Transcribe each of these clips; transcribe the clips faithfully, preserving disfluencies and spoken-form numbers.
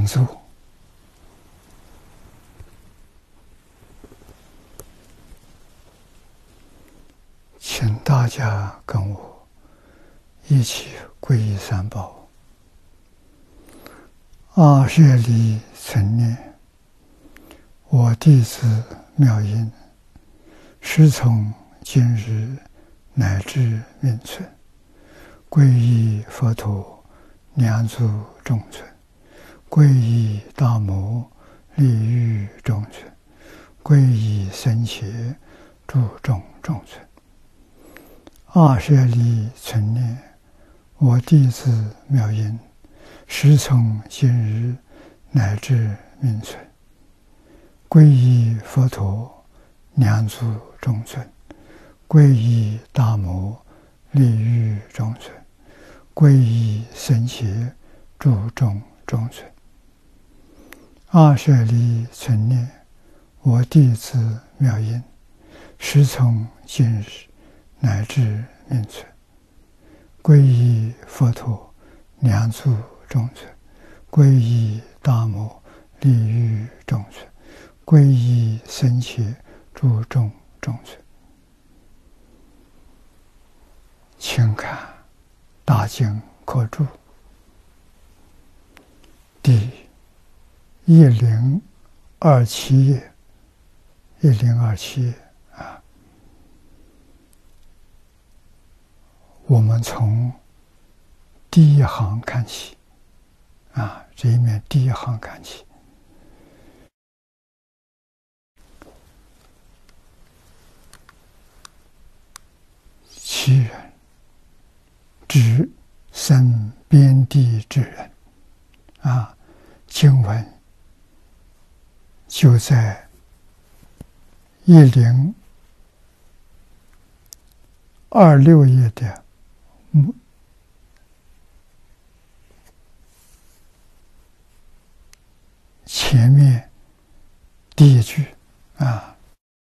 座，请大家跟我一起皈依三宝。阿舍利存念，我弟子妙音，师从今日乃至命存，皈依佛陀，两足中尊；皈依大摩，利欲中尊；皈依僧伽，注重中尊。阿舍利存念，我弟子妙音，师从今日乃至命存，皈依佛陀，两足中尊；皈依大摩，利欲中尊；皈依僧伽，注重中尊。阿舍利存念，我弟子妙音，师从今日乃至命存，皈依佛陀，两足中尊；皈依大摩，利欲中尊；皈依僧伽，注重中尊。请看《大经科注》第一零二七页，一零二七页啊。我们从第一行看起啊，这一面第一行看起。其人，指生边地之人啊。经文就在一零二六页的前面第一句啊，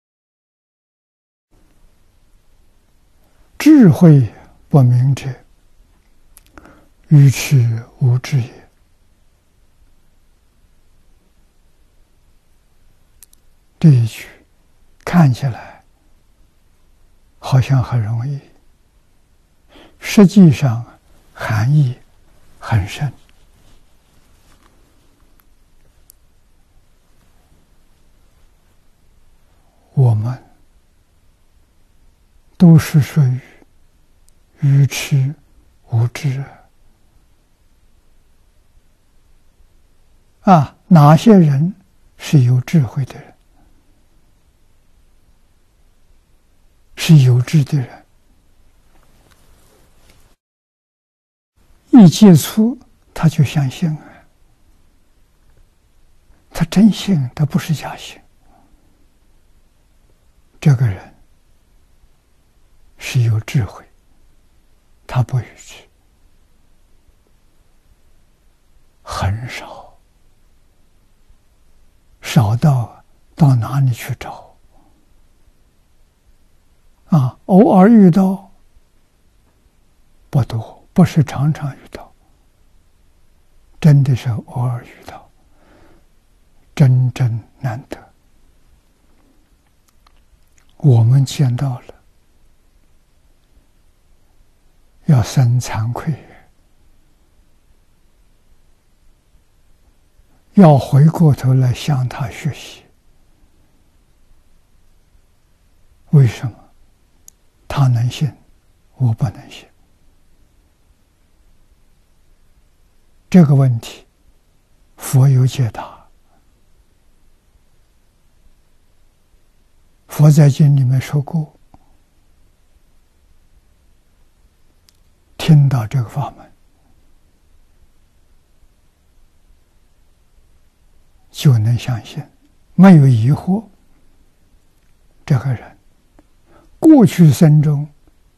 智慧不明者，愚痴无知也。这一句看起来好像很容易，实际上含义很深。我们都是属于愚痴无知啊！哪些人是有智慧的人，是有智的人？一接触他就相信了，他真信，他不是假信。这个人是有智慧，他不愚痴。很少，少到到哪里去找啊？偶尔遇到不多，不是常常遇到，真的是偶尔遇到，真真难得。我们见到了，要生惭愧，要回过头来向他学习。为什么？他能信，我不能信。这个问题，佛有解答。佛在经里面说过，听到这个法门，就能相信，没有疑惑。这个人过去生中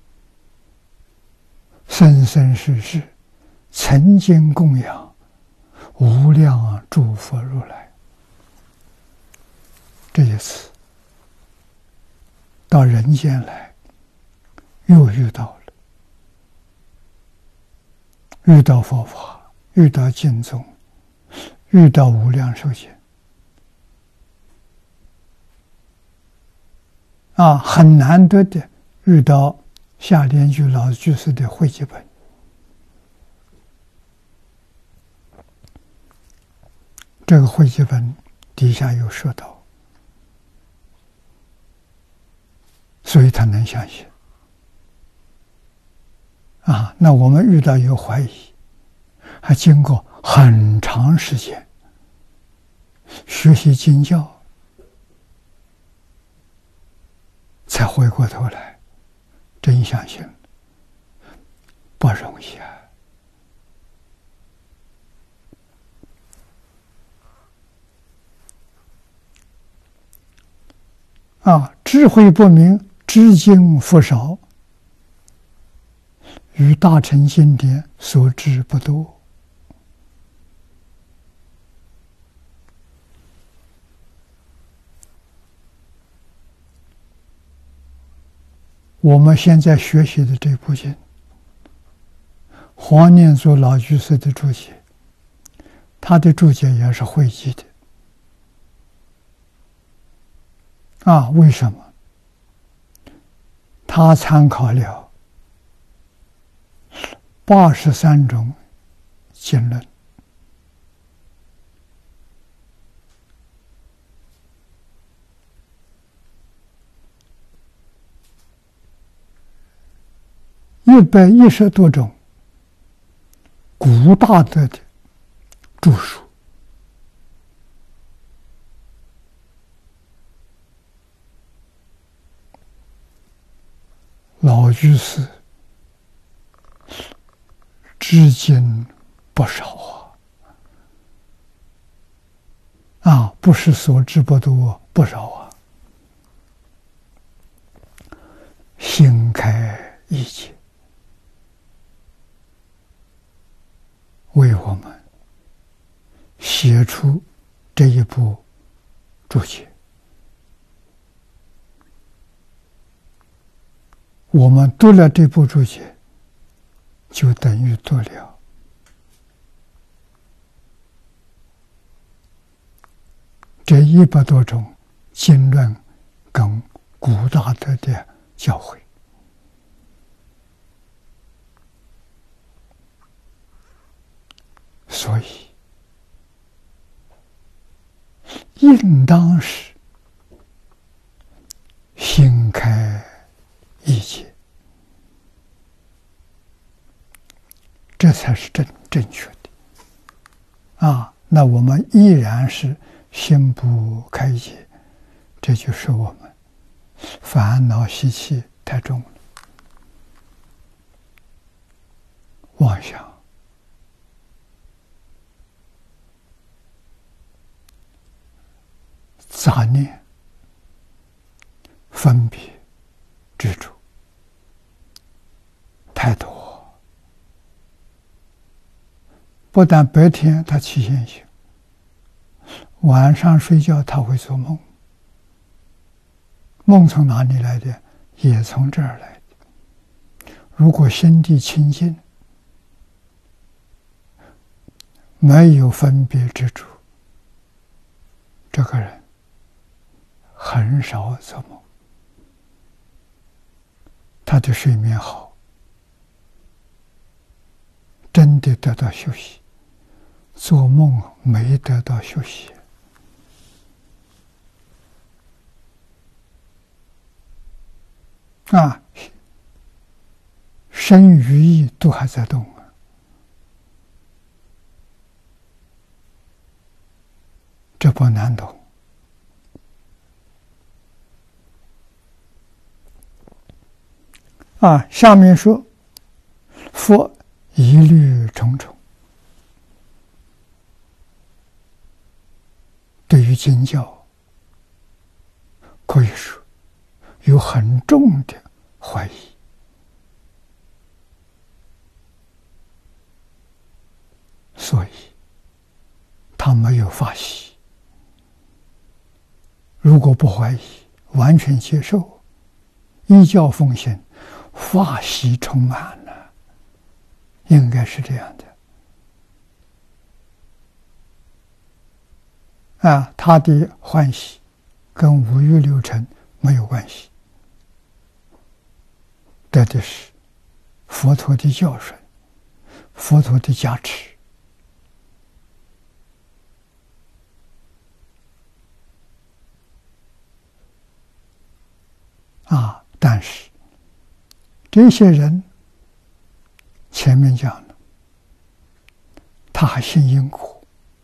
生生世世曾经供养无量诸佛如来，这一次到人间来，又遇到了，遇到佛法，遇到经宗， 遇到无量寿经啊，很难得的遇到夏莲居老居士的汇集本。这个汇集本底下有说到，所以他能相信啊。那我们遇到有怀疑，还经过很长时间学习经教，才回过头来真相信，不容易啊！啊，智慧不明，知经复少，与大乘经典所知不多。我们现在学习的这部经，黄念祖老居士的注解，他的注解也是汇集的。啊，为什么？他参考了八十三种经论，一百一十多种古大德的著述，老居士知经不少啊！啊，不是所知不多，不少啊！心开意解，为我们写出这一部注解。我们读了这部注解，就等于读了这一百多种经论跟古大德的教诲。所以应当是心开意解，这才是正正确的啊！那我们依然是心不开解，这就是我们烦恼习气太重了，妄想、杂念、分别、执着太多。不但白天他起现行，晚上睡觉他会做梦，梦从哪里来的？也从这儿来的。如果心地清净，没有分别执着，这个人很少做梦，他的睡眠好，真的得到休息。做梦没得到休息啊，身语意都还在动啊，这不难懂啊。下面说，佛疑虑重重，对于经教可以说有很重的怀疑，所以他没有发喜。如果不怀疑，完全接受，依教奉行，法喜充满了，应该是这样的啊，他的欢喜跟五欲六尘没有关系，得的是佛陀的教训，佛陀的加持。啊，但是这些人前面讲了，他还信因果，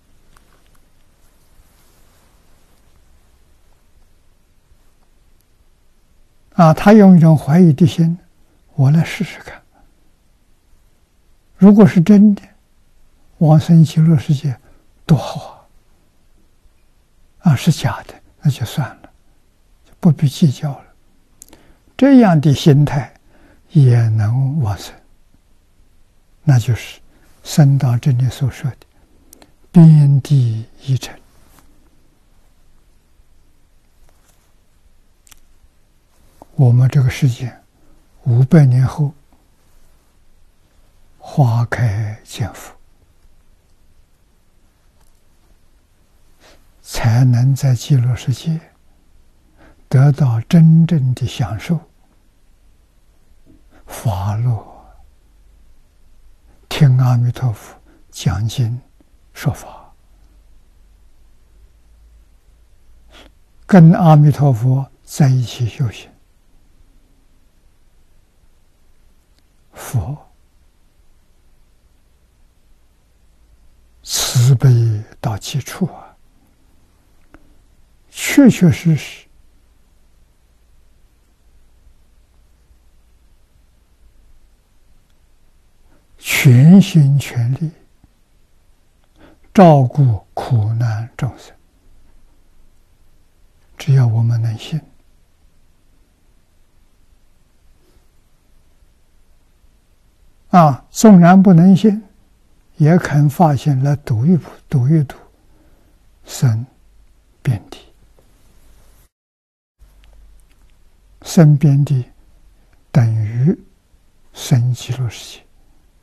啊，他用一种怀疑的心，我来试试看，如果是真的，往生极乐世界多好啊！啊，是假的，那就算了，就不必计较了。这样的心态也能往生，那就是僧道这里所说的边地一尘。我们这个世界五百年后花开见佛，才能在极乐世界得到真正的享受，法乐，听阿弥陀佛讲经说法，跟阿弥陀佛在一起修行。佛慈悲到极处啊，确确实实全心全力照顾苦难众生。只要我们能信，啊，纵然不能信，也肯发心来读一读一读，生遍地，生遍地等于生极乐世界，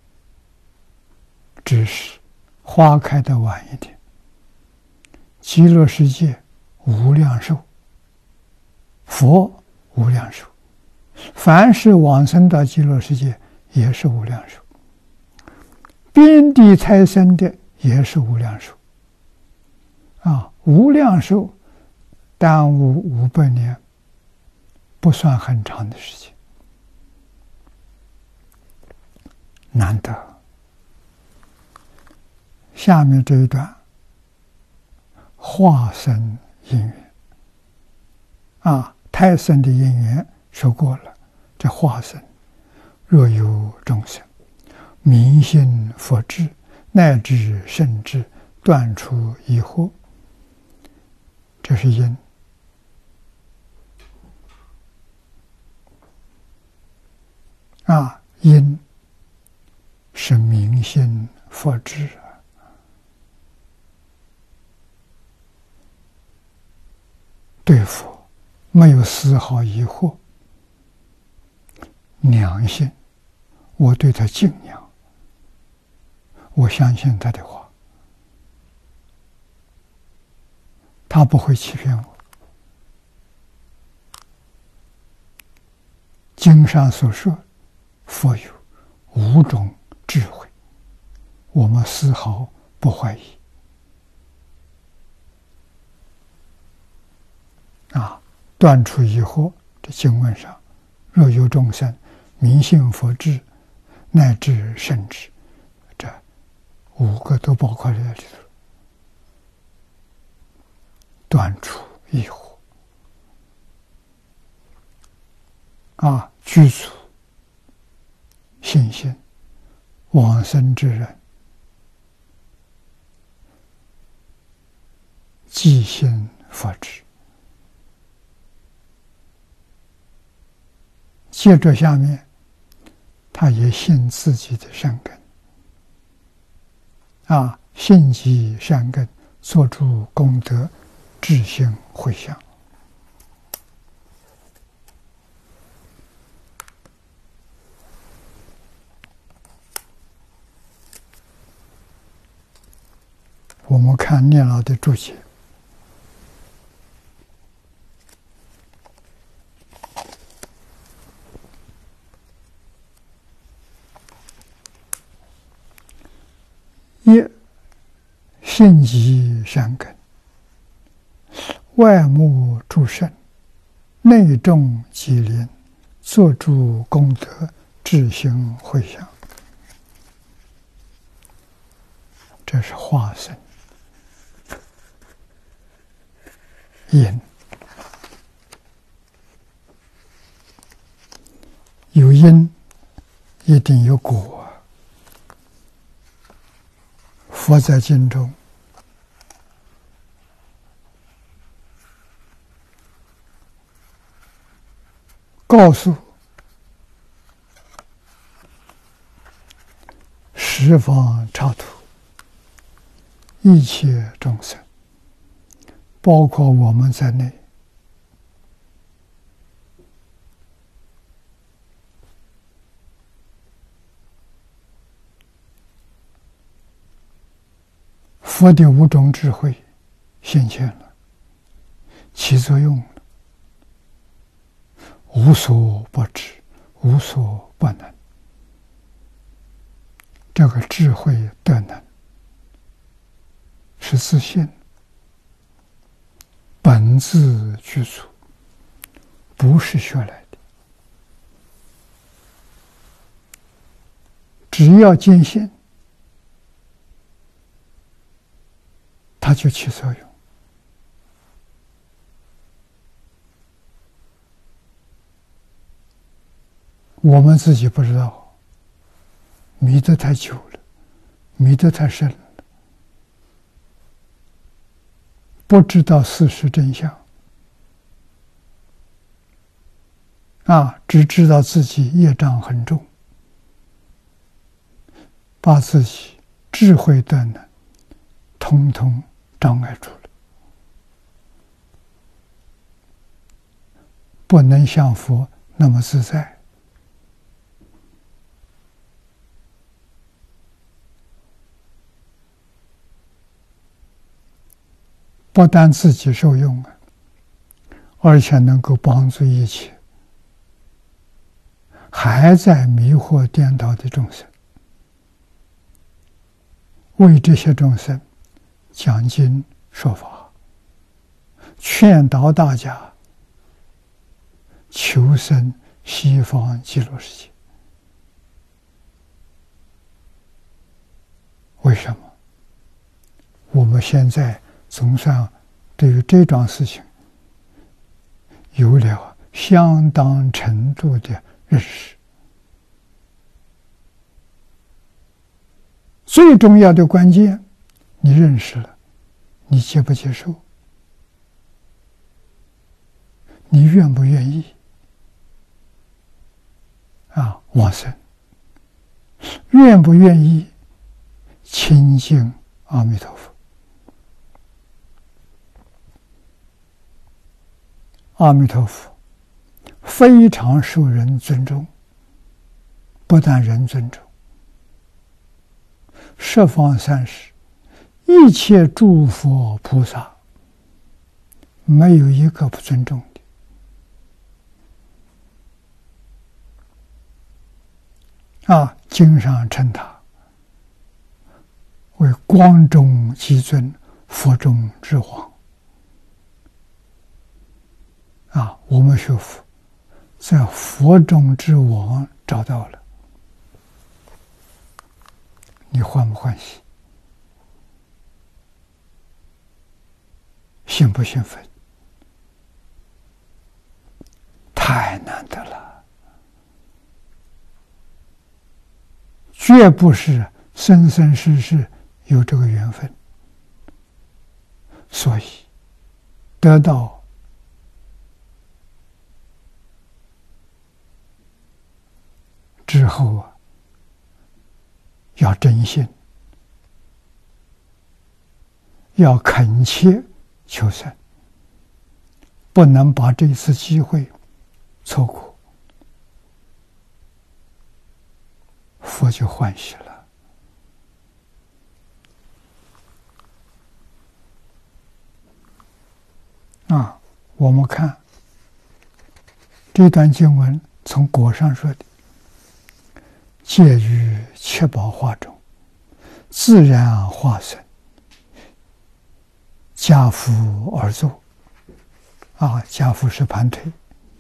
只是花开的晚一点。极乐世界无量寿，佛无量寿，凡是往生到极乐世界也是无量寿，边地才生的也是无量寿，啊，无量寿耽误五百年，不算很长的时间，难得。下面这一段，化生因缘，啊，胎生的因缘说过了，这化生。若有众生明信佛智，乃至圣智，断除疑惑，这是因。啊，因是明信佛智，对佛没有丝毫疑惑，良心。我对他敬仰，我相信他的话，他不会欺骗我。经上所说，佛有五种智慧，我们丝毫不怀疑。啊，断除疑惑，这经文上，若有众生明信佛智，乃至圣智，这五个都包括在里头。断除疑惑，啊，具足信心，往生之人即信佛智。接着下面，他也信自己的善根，啊，信其善根，做出功德，至心回向。我们看念老的注解， 一性极善根，外慕诸圣，内重吉林，作诸功德，至行回向。这是化身因，有因一定有果。佛在经中告诉十方刹土一切众生，包括我们在内，佛的五种智慧现前了，起作用了，无所不知，无所不能。这个智慧德能是自信，本自具足，不是学来的。只要坚信，它就起作用。我们自己不知道，迷得太久了，迷得太深了，不知道事实真相啊，只知道自己业障很重，把自己智慧的呢通通障碍住了，不能像佛那么自在。不但自己受用啊，而且能够帮助一切还在迷惑颠倒的众生，为这些众生讲经说法，劝导大家求生西方极乐世界。为什么？我们现在总算对于这桩事情有了相当程度的认识。最重要的关键，你认识了，你接不接受？你愿不愿意啊往生？愿不愿意亲近阿弥陀佛？阿弥陀佛非常受人尊重，不但人尊重，十方三世一切诸佛菩萨没有一个不尊重的啊！经上称他为光中极尊，佛中之王啊！我们学佛在佛中之王找到了，你欢不欢喜？兴不兴奋？太难得了，绝不是生生世世有这个缘分，所以得到之后啊，要真心，要恳切求生，不能把这次机会错过，佛就欢喜了。啊，我们看这段经文，从果上说的，介于七宝化中， 自然化身，家父而坐。啊，家父是盘腿，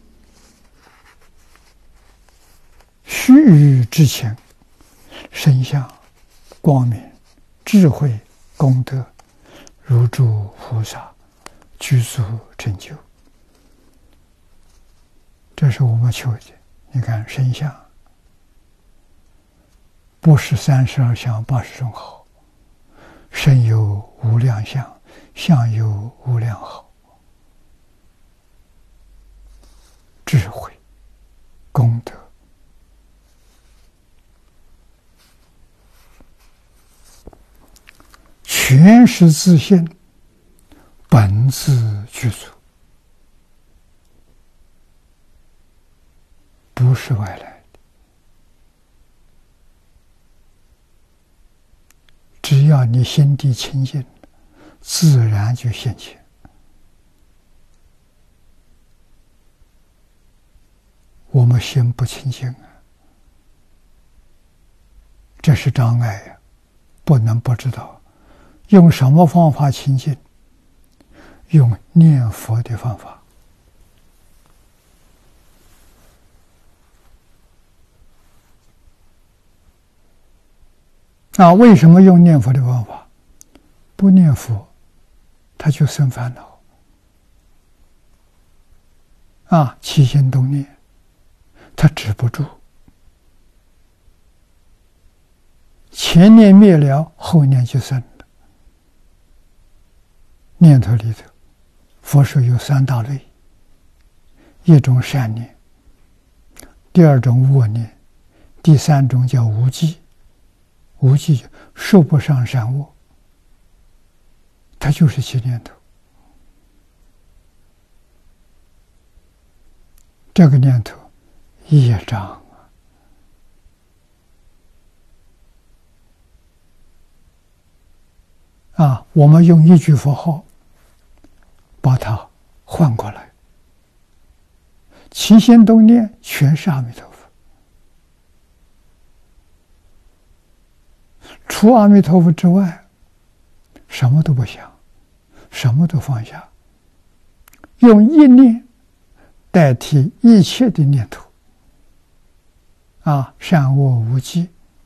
须臾之前，身相、光明、智慧、功德，如诸菩萨，具足成就。这是我们求的。你看身相，不是三十二相八十种好，身有无量相，相有无量好。智慧、功德，全是自性，本自具足，不是外来的。只要你心地清净，自然就现前。我们心不清净啊，这是障碍呀，不能不知道。用什么方法清净？用念佛的方法。啊，为什么用念佛的方法？不念佛，他就生烦恼。啊，起心动念。他止不住，前念灭了，后念就生了。念头里头，佛说有三大类：一种善念，第二种恶念，第三种叫无记。无记说不上善恶，它就是起念头。这个念头。业障啊！啊，我们用一句佛号把它换过来，起心动念全是阿弥陀佛，除阿弥陀佛之外，什么都不想，什么都放下，用一念代替一切的念头。啊，善恶无记，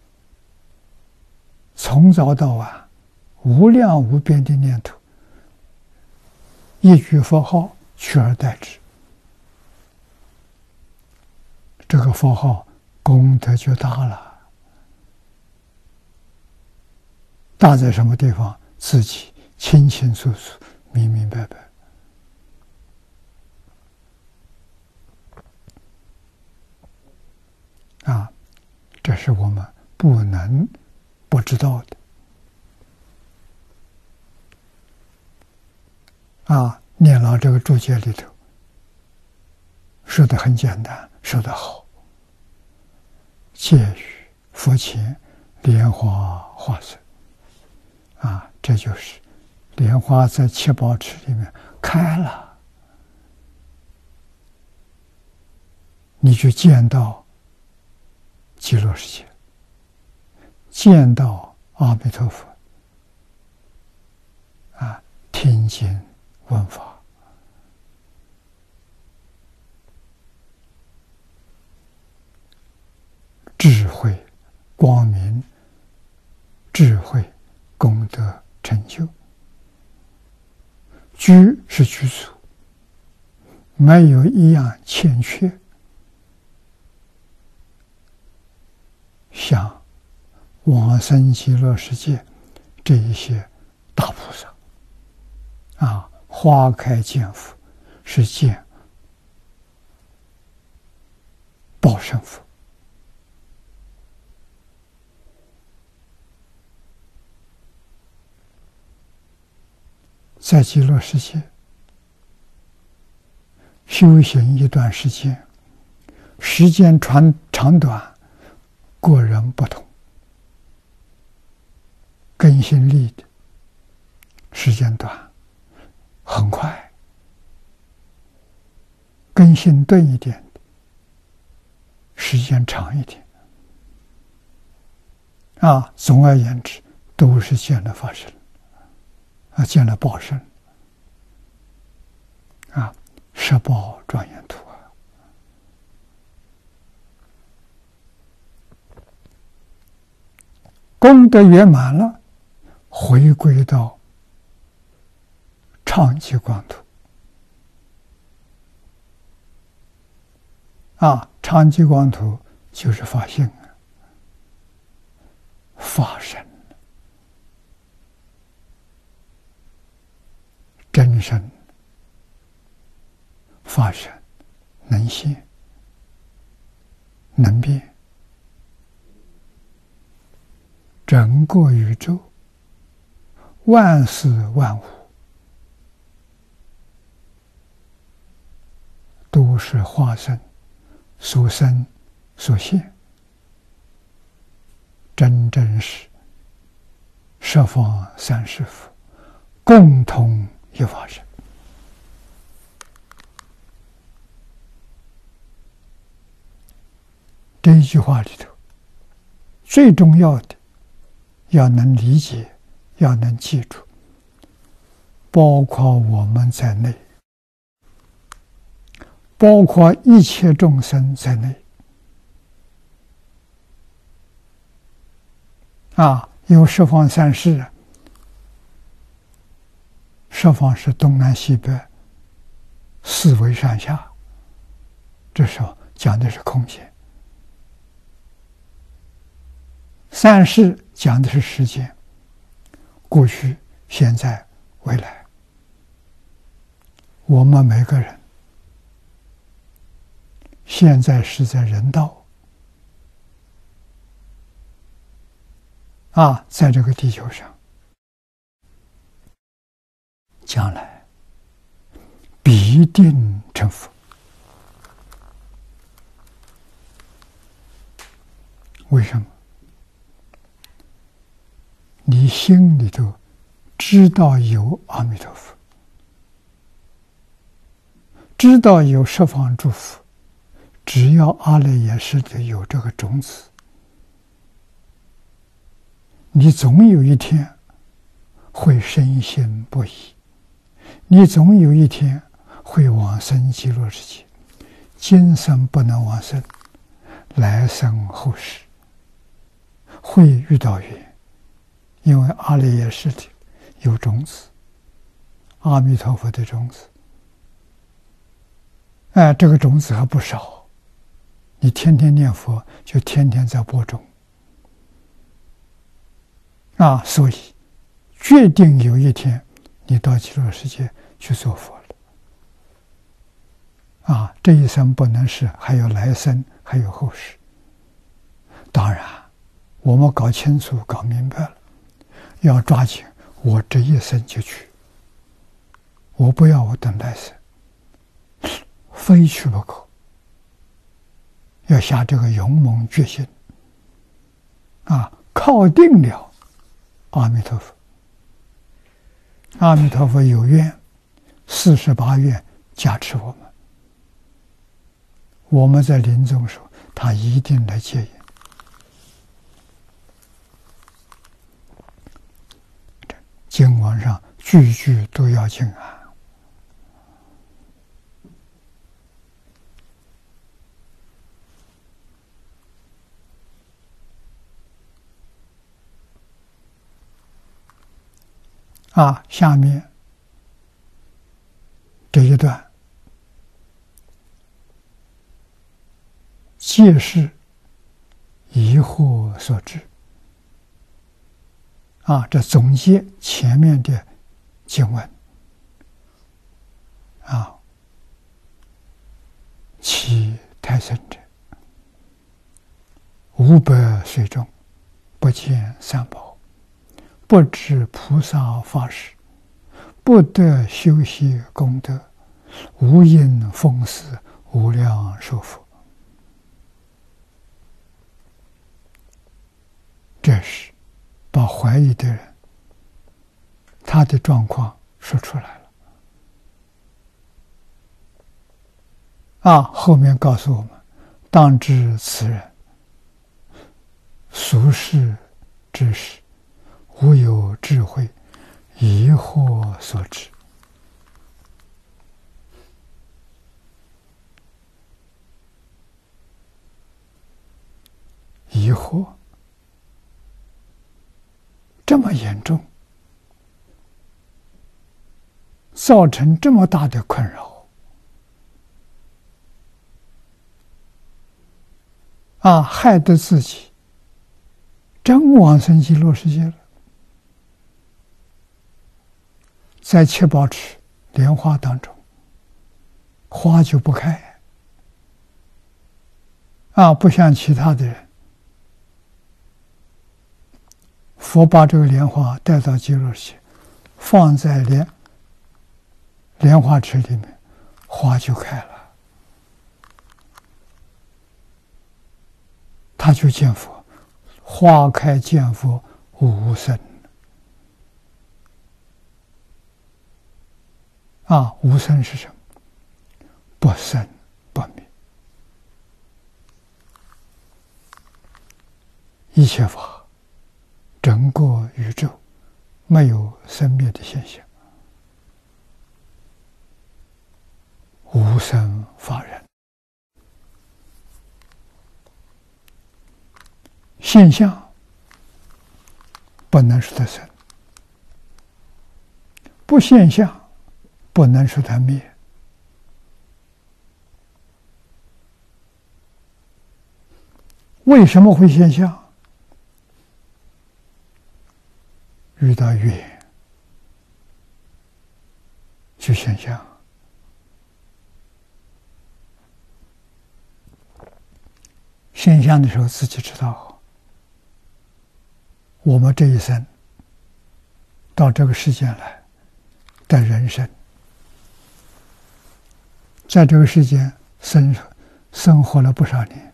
从早到晚，无量无边的念头，一句佛号取而代之，这个佛号功德就大了。大在什么地方？自己清清楚楚、明明白白。啊，这是我们不能不知道的。啊，念老这个注解里头说的很简单，说得好。戒于佛前莲花化身，啊，这就是莲花在七宝池里面开了，你就见到极乐世界，见到阿弥陀佛，啊，听经闻法，智慧、光明、智慧、功德成就，居是居住，没有一样欠缺。像往生极乐世界这一些大菩萨啊，花开见佛是见报身佛，在极乐世界修行一段时间，时间长长短个人不同，更新力的时间短很快，更新钝一点的时间长一点。啊，总而言之， 都是见了法身，啊，见了报身，啊，十报庄严图啊。功德圆满了，回归到常寂光土。啊，常寂光土就是法性啊，法身，真身，法身，能现，能变，整个宇宙，万事万物，都是化身所生所现，真正是十方三世佛共同一法身。这一句话里头，最重要的要能理解，要能记住，包括我们在内，包括一切众生在内。啊，有十方三世，十方是东南西北四维上下，这时候讲的是空间。三世讲的是时间，过去、现在、未来。我们每个人现在是在人道啊，在这个地球上，将来必定成佛。为什么？你心里头知道有阿弥陀佛，知道有十方诸佛，只要阿赖耶识里有这个种子，你总有一天会深信不疑，你总有一天会往生极乐世界。今生不能往生，来生后世会遇到缘，因为阿赖耶识里有种子，阿弥陀佛的种子。哎，这个种子还不少，你天天念佛，就天天在播种。啊，所以决定有一天你到极乐世界去做佛了。啊，这一生不能是，还有来生，还有后世。当然，我们搞清楚、搞明白了，要抓紧，我这一生就去，我不要我等来生，非去不可。要下这个勇猛决心，啊，靠定了阿弥陀佛。阿弥陀佛有愿，四十八愿加持我们。我们在临终时候，他一定来接引。经文上句句都要敬啊！啊，下面这一段，皆是疑惑所致。啊，这总结前面的经文。啊，其太深者，五百岁中，不见三宝，不知菩萨法事，不得修习功德，无因奉事无量寿佛。这是把怀疑的人他的状况说出来了。啊，后面告诉我们，当知此人俗世之事， 无有智慧，疑惑所致。疑惑这么严重，造成这么大的困扰啊，害得自己真往生极乐世界了。在七宝池莲花当中，花就不开啊，不像其他的人，佛把这个莲花带到极乐世界，放在莲莲花池里面，花就开了，他就见佛，花开见佛无生啊！无生是什么？不生不灭，一切法，整个宇宙没有生灭的现象，无生法忍。现象不能使它生，不现象不能使它灭。为什么会现象？遇到缘就现象。现象的时候自己知道，我们这一生到这个世间来的人生，在这个世间生生活了不少年，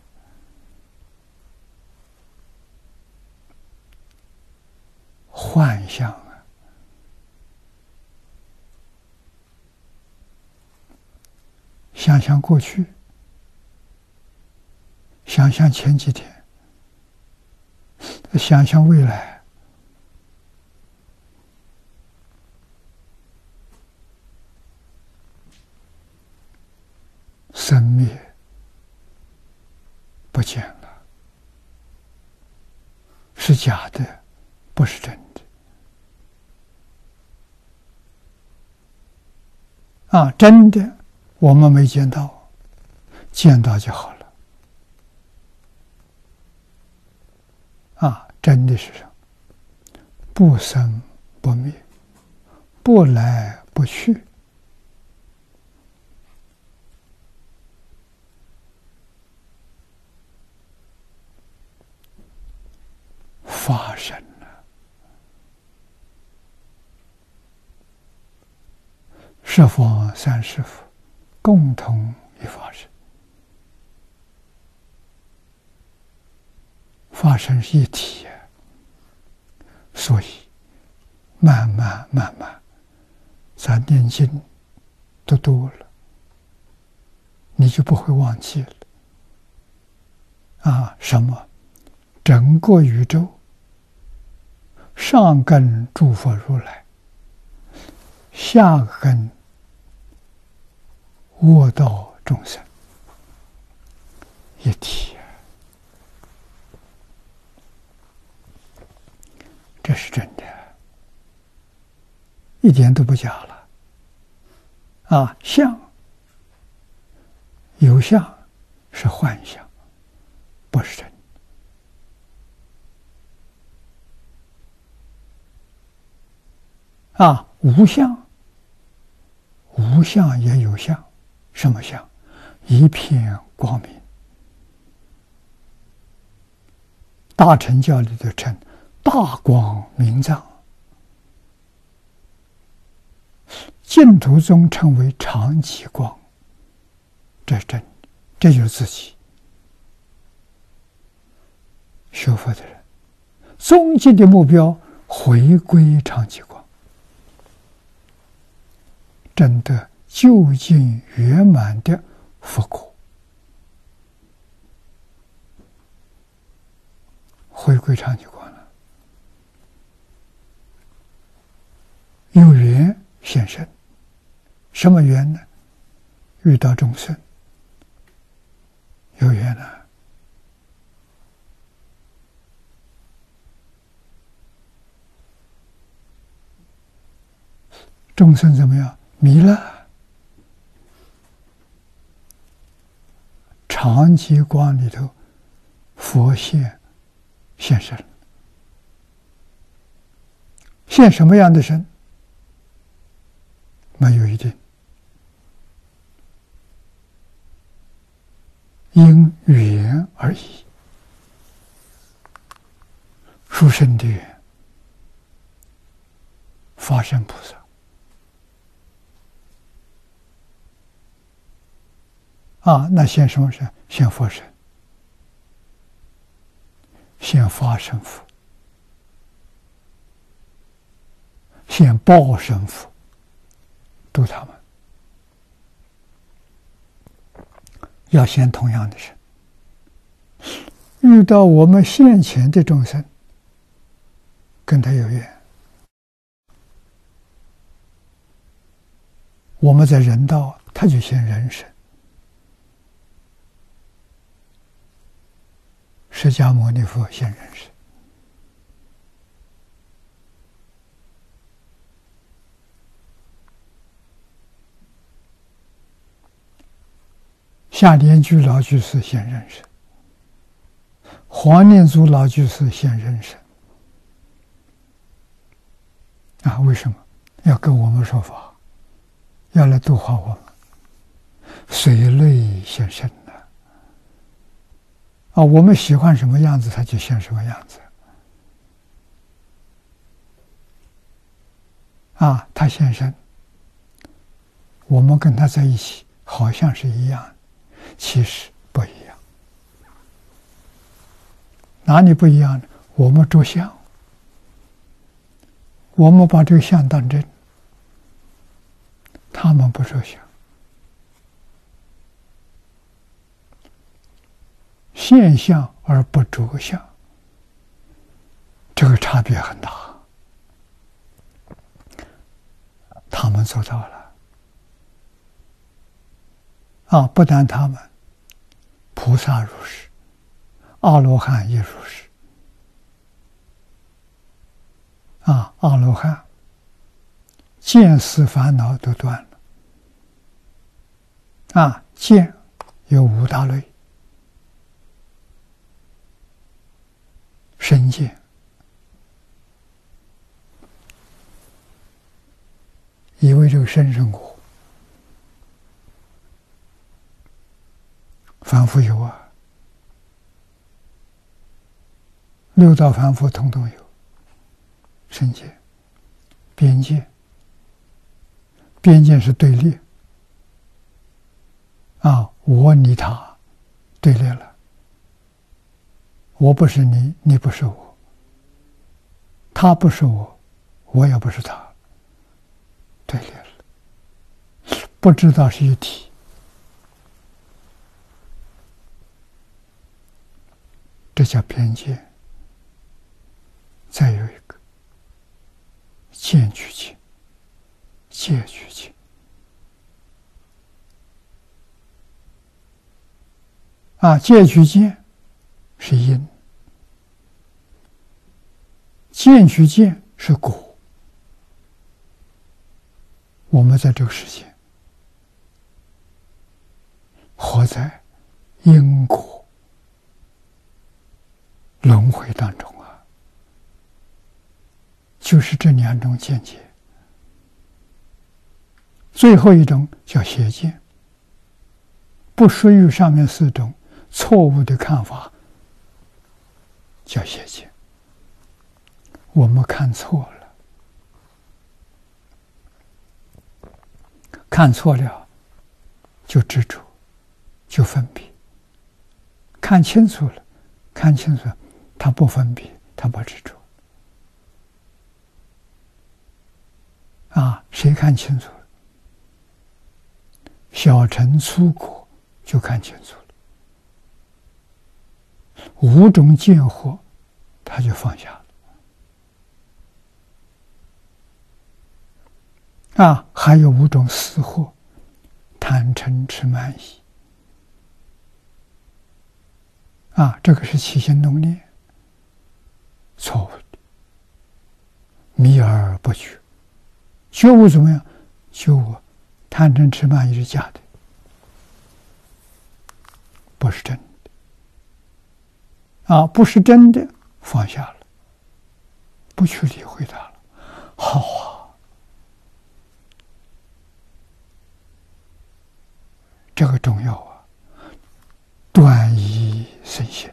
幻象啊，想想过去，想想前几天，想想未来，生灭不见了，是假的，不是真的啊！真的我们没见到，见到就好了啊！真的是什么？不生不灭，不来不去，发生了。十方三世佛共同一发生，发生是一体，所以慢慢慢慢，咱念经都多了，你就不会忘记了啊！什么？整个宇宙上根诸佛如来，下根卧道众生，一体，这是真的，一点都不假了啊！相有相是幻象，不是真的啊！无相，无相也有相，什么相？一片光明。大乘教里头称大光明藏，净土宗称为常寂光，这是真的，这就是自己。学佛的人终极的目标回归常寂光，证得究竟圆满的佛果，回归常寂光了有缘现身，什么缘呢？遇到众生，有缘了。众生怎么样？迷了。长极光里头，佛现现身。现什么样的身？没有一定，因缘而异。殊胜的缘，法身菩萨啊，那现什么身？现佛身，现法身佛，现报身佛，度他们。要现同样的身。遇到我们现前的众生，跟他有缘，我们在人道，他就现人身。释迦牟尼佛现人身，下莲居老居士现人身，黄念祖老居士现人身。啊，为什么要跟我们说法？要来度化我们，随类现身呢？啊，我们喜欢什么样子，他就现什么样子。啊，他现身，我们跟他在一起，好像是一样，其实不一样。哪里不一样呢？我们着相，我们把这个相当真，他们不着相。现象而不着相，这个差别很大。他们做到了啊！不但他们，菩萨如是，阿罗汉也如是。啊，阿罗汉见思烦恼都断了。啊，见有五大类。身见，以为这个身生活，凡夫有啊，六道凡夫统统有。身见、边见，边见是对立啊，我你他对立了。我不是你，你不是我，他不是我，我也不是他，对立了，不知道是一体。这叫边界。再有一个见取见，戒取见。啊，戒取见是因，见取见是果。我们在这个世界活在因果轮回当中啊，就是这两种见解。最后一种叫邪见，不属于上面四种错误的看法，叫邪见。我们看错了，看错了就执着，就分别。看清楚了，看清楚了，他不分别，他不执着。啊，谁看清楚了？小乘粗果就看清楚了，五种见惑他就放下了。 啊，还有五种死祸：贪嗔痴慢疑。啊，这个是起心动念错误的，迷而不觉。觉悟怎么样？觉悟贪嗔痴慢疑是假的，不是真的。啊，不是真的，放下了，不去理会它了。好啊，这个重要啊！断疑生信，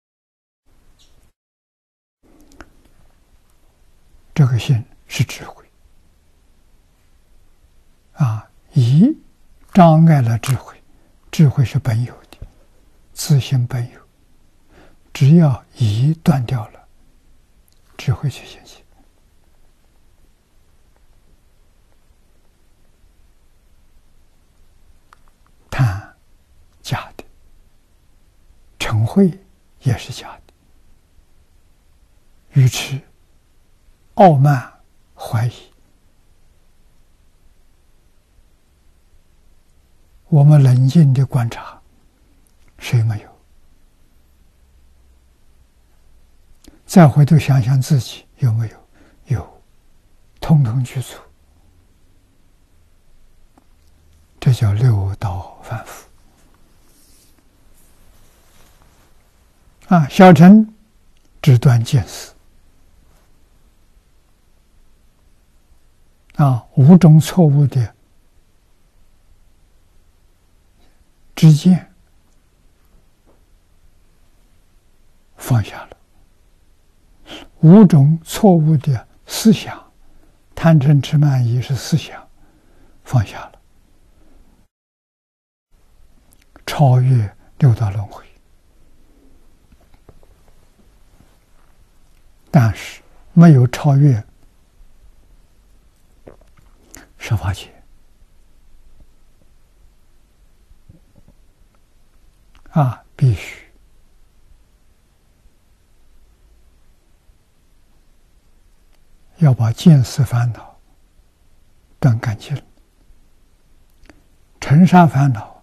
这个信是智慧啊，疑障碍了智慧，智慧是本有的，自性本有，只要疑断掉了，智慧就现起。贪假的，嗔恚也是假的，愚痴、傲慢、怀疑，我们冷静的观察，谁没有？再回头想想自己有没有？有，通通具足。这叫六道反复啊！小乘只断见思啊，五种错误的知见放下了，五种错误的思想，贪嗔痴慢疑是思想，放下了。超越六道轮回，但是没有超越十法界啊，必须要把见思烦恼断干净，尘沙烦恼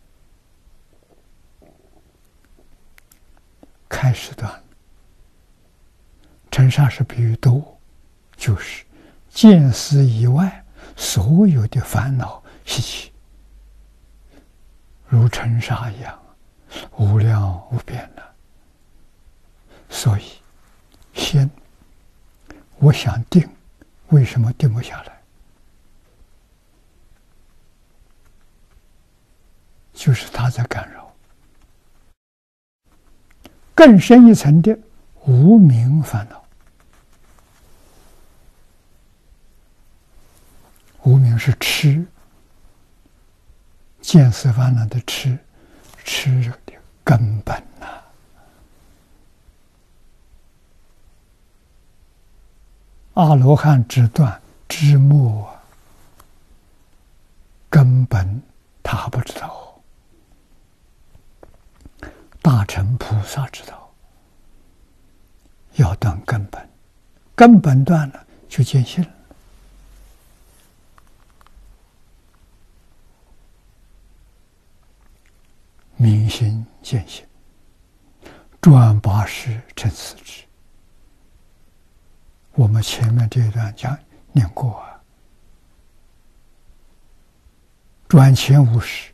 开始断。尘沙是比喻多，就是见思以外所有的烦恼习气，如尘沙一样，无量无边的。所以，先我想定，为什么定不下来？就是它在干扰。更深一层的无明烦恼，无明是痴，见思烦恼的痴，痴的根本呐、啊。阿罗汉只断知末，根本他还不知道。大乘菩萨知道，要断根本，根本断了就见性了。明心见性，转八识成四智。我们前面这一段讲念过啊，转前五识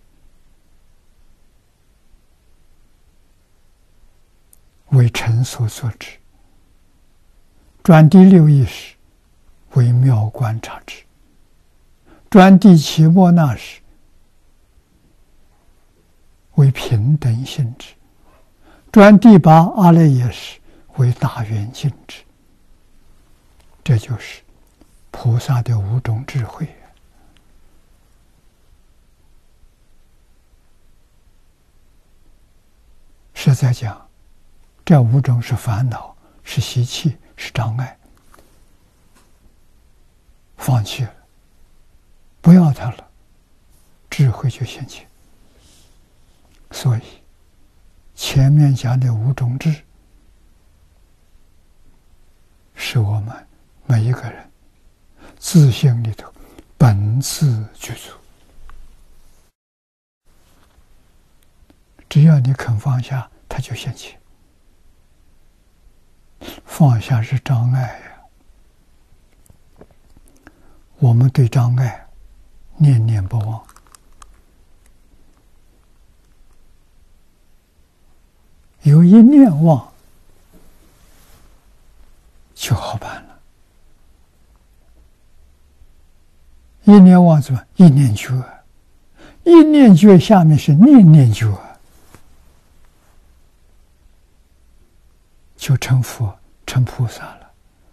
为尘所所知，转第六意识为妙观察知，转第七末那识为平等性质，转第八阿赖耶识为大圆镜智。这就是菩萨的五种智慧。实在讲，这五种是烦恼，是习气，是障碍，放弃了，不要它了，智慧就现前。所以前面讲的五种智，是我们每一个人自性里头本自具足。只要你肯放下，它就现起。放下是障碍呀，我们对障碍念念不忘，有一念忘就好办了。一念忘怎么？一念觉，一念觉下面是念念觉，就成佛成菩萨了。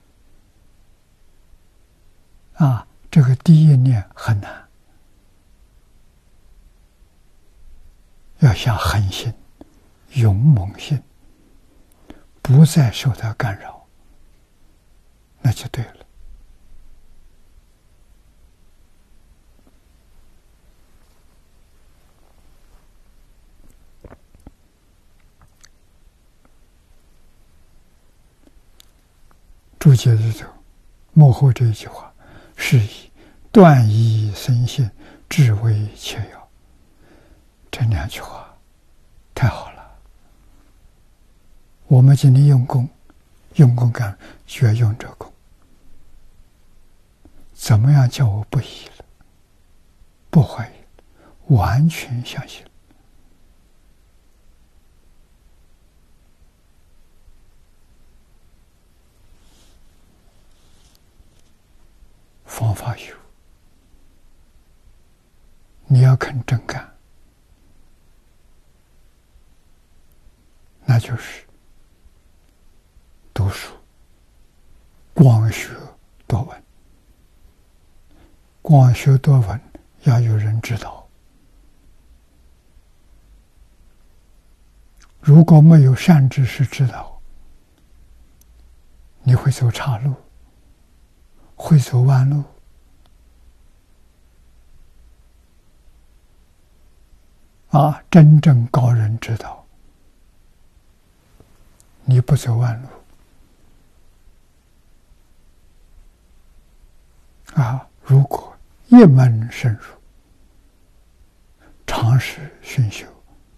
啊，这个第一念很难，要下狠心、勇猛心，不再受它干扰，那就对了。注解里头幕后这一句话，是以断疑生信，至为切要。这两句话太好了。我们今天用功，用功干学用这功，怎么样叫我不疑了，不怀疑了，完全相信了。方法有，你要肯真干，那就是读书，光学多闻。光学多闻要有人指导，如果没有善知识指导，你会走岔路，会走弯路。啊，真正高人指导，你不走弯路。啊，如果一门深入，长时熏修，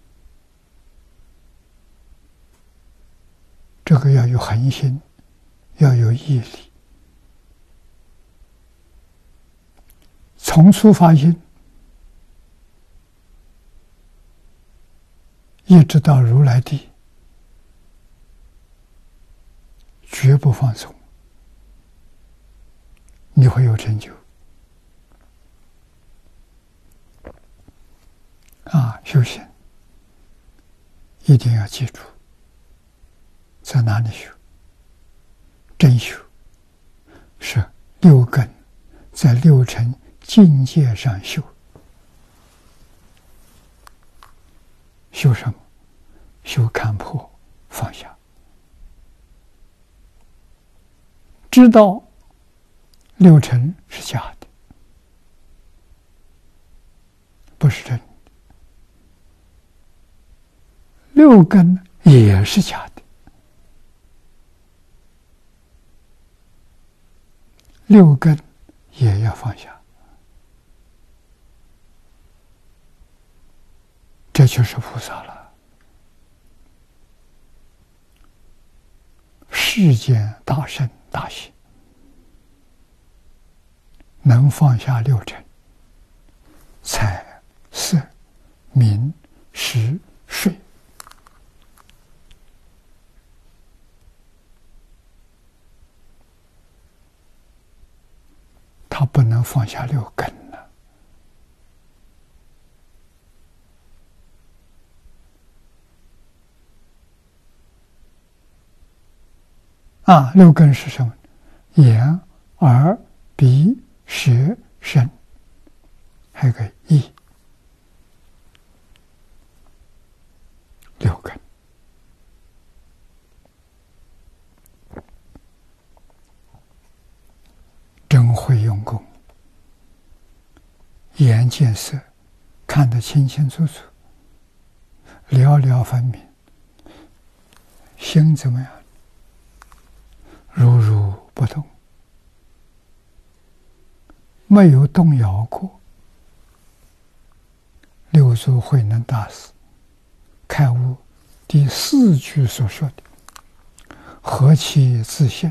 这个要有恒心，要有毅力。从初发心，一直到如来地，绝不放松，你会有成就。啊，修行一定要记住，在哪里修？真修是六根在六尘境界上修。修什么？修看破放下，知道六尘是假的，不是真的；六根也是假的，六根也要放下。这就是菩萨了。世间大圣大行，能放下六尘，财色名食睡，他不能放下六根呢。啊，六根是什么？眼、耳、鼻、舌、身，还有个意，六根。真会用功，眼见色，看得清清楚楚，了了分明。心怎么样？如如不动。 没有动摇过。六祖慧能大师开悟第四句所说的“何其自性，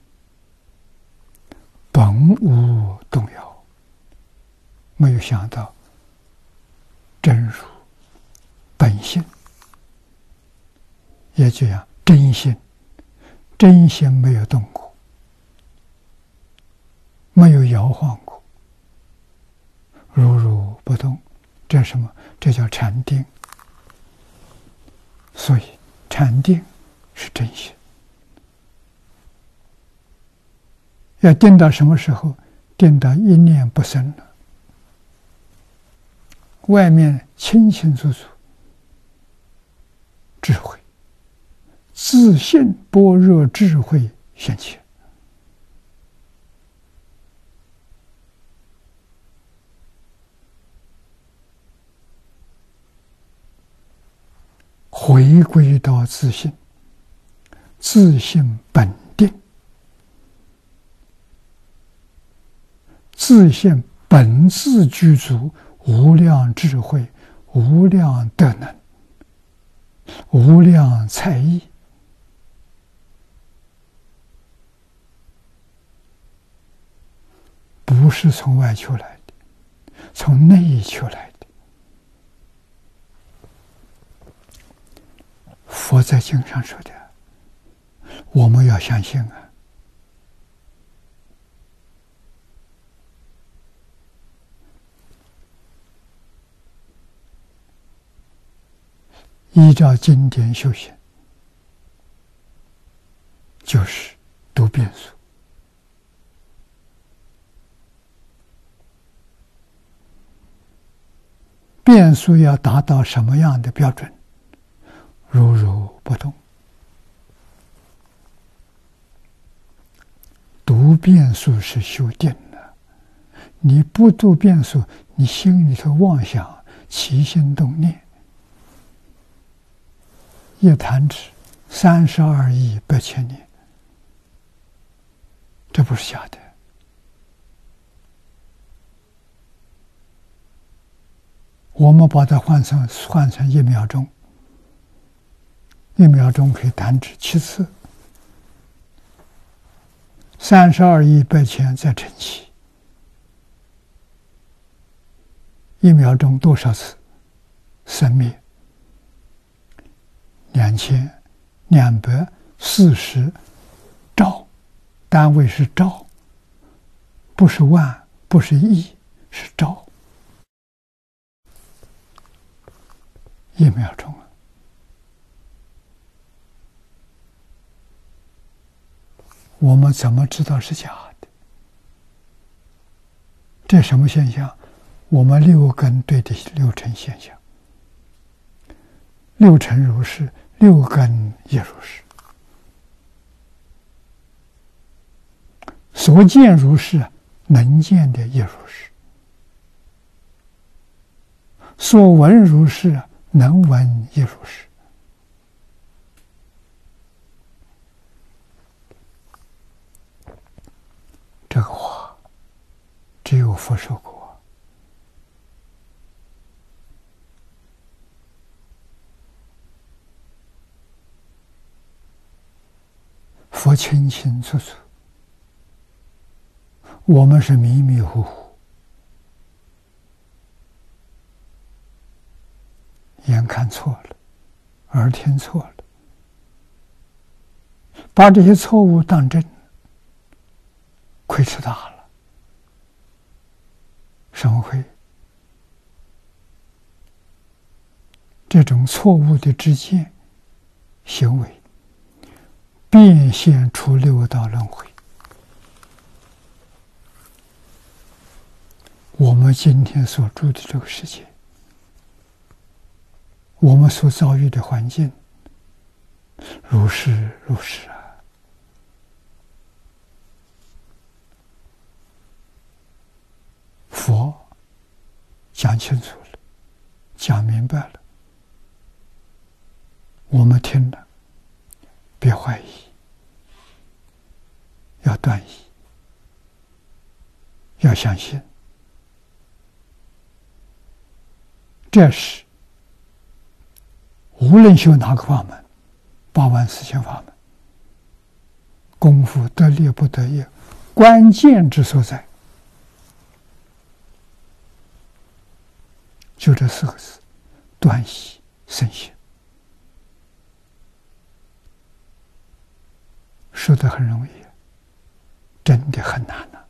本无动摇”，没有想到真如本性，也就像真心，真心没有动过，没有摇晃过，如如不动。这是什么？这叫禅定。所以禅定是真心。要定到什么时候？定到一念不生了，外面清清楚楚，智慧，自信般若智慧现前。回归到自性，自性本定，自性本自具足无量智慧、无量德能、无量才艺，不是从外求来的，从内求来的。佛在经上说的，我们要相信啊！依照经典修行，就是读变数。变数要达到什么样的标准？如如不动。读变数是修定的，你不读变数，你心里头妄想，起心动念，一弹指三十二亿八千年，这不是假的。我们把它换成换成一秒钟。一秒钟可以弹指七次，三十二亿八千再乘七，一秒钟多少次生灭？两千两百四十兆，单位是兆，不是万，不是亿，是兆。一秒钟啊！我们怎么知道是假的？这什么现象？我们六根对的六尘现象，六尘如是，六根也如是。所见如是，能见的也如是；所闻如是，能闻也如是。这个话只有佛说过。佛清清楚楚，我们是迷迷糊糊，眼看错了，耳听错了，把这些错误当真，亏吃大了。什么亏？这种错误的知见行为，变现出六道轮回。我们今天所住的这个世界，我们所遭遇的环境，如是如是啊！佛讲清楚了，讲明白了，我们听了，别怀疑，要断疑，要相信。 这是无论修哪个法门，八万四千法门，功夫得力不得力，关键之所在，就这四个字：断习生信。说的很容易，真的很难呐！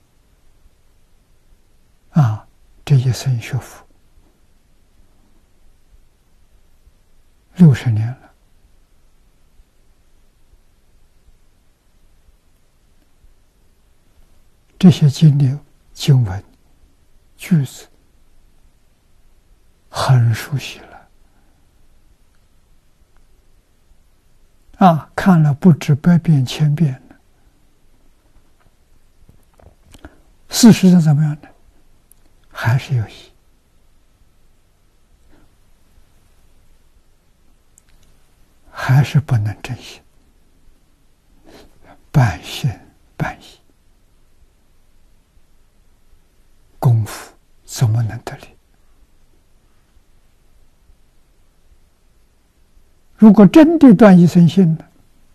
啊，这一生学佛六十年了，这些经历、经文、句子很熟悉了。啊，看了不止百遍千遍了。事实上怎么样呢？还是有疑，还是不能真信，半信半疑，功夫怎么能得力？如果真的断疑生信了，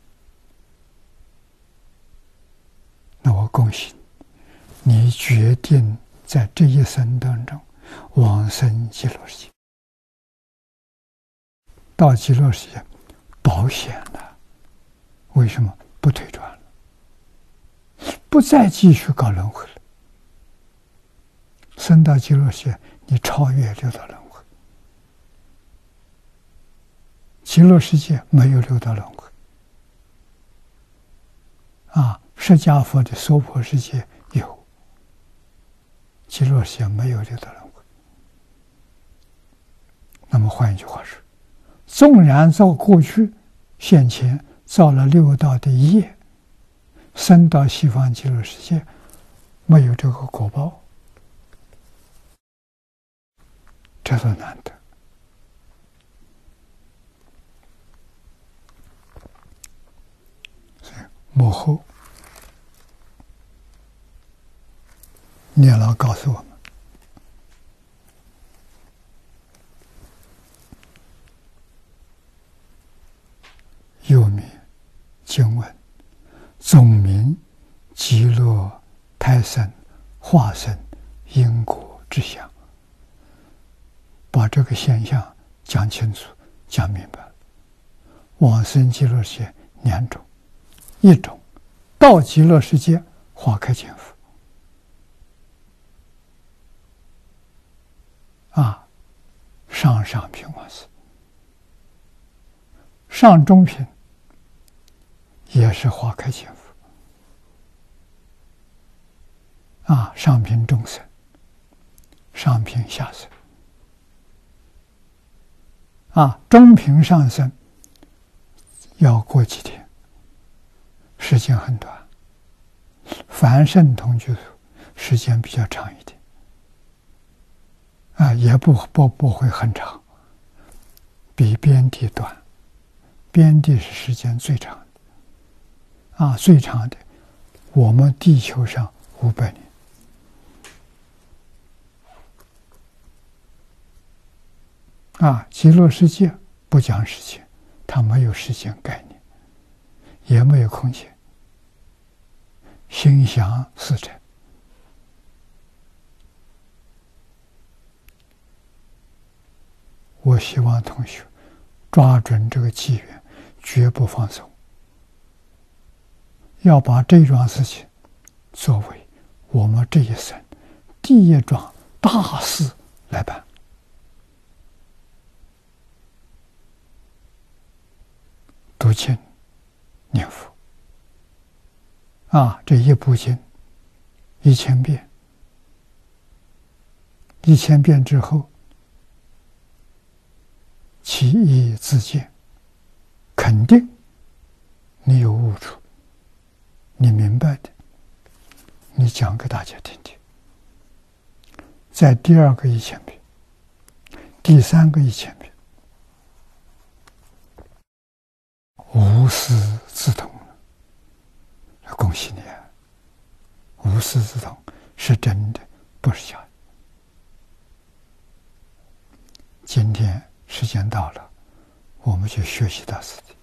那我恭喜你，你决定在这一生当中往生极乐世界。到极乐世界保险了，为什么？不退转了，不再继续搞轮回了。生到极乐世界，你超越六道轮回。极乐世界没有六道轮回啊，释迦佛的娑婆世界有，极乐世界没有六道轮回。那么换一句话说，纵然造过去现前造了六道的业，生到西方极乐世界没有这个果报，这多难得！幕后念老告诉我们，又名经文，总名极乐胎生化身因果之相，把这个现象讲清楚讲明白了。往生极乐世界两种，一种到极乐世界花开见佛啊，上上品往生，上中品也是花开见佛啊，上品中生，上品下生啊，中品上生要过几天，时间很短。凡圣同居土时间比较长一点啊，也不不不会很长，比边地短，边地是时间最长的啊，最长的我们地球上五百年啊，极乐世界不讲时间，它没有时间概念，也没有空间，心想事成。我希望同学抓准这个机缘，绝不放松，要把这桩事情作为我们这一生第一桩大事来办。读经念佛啊，这一部经一千遍，一千遍之后，其意自见，肯定你有悟处，你明白的，你讲给大家听听。在第二个一千遍，第三个一千遍，无师自通了，恭喜你啊！无师自通是真的，不是假的今天时间到了，我们就学习到此地。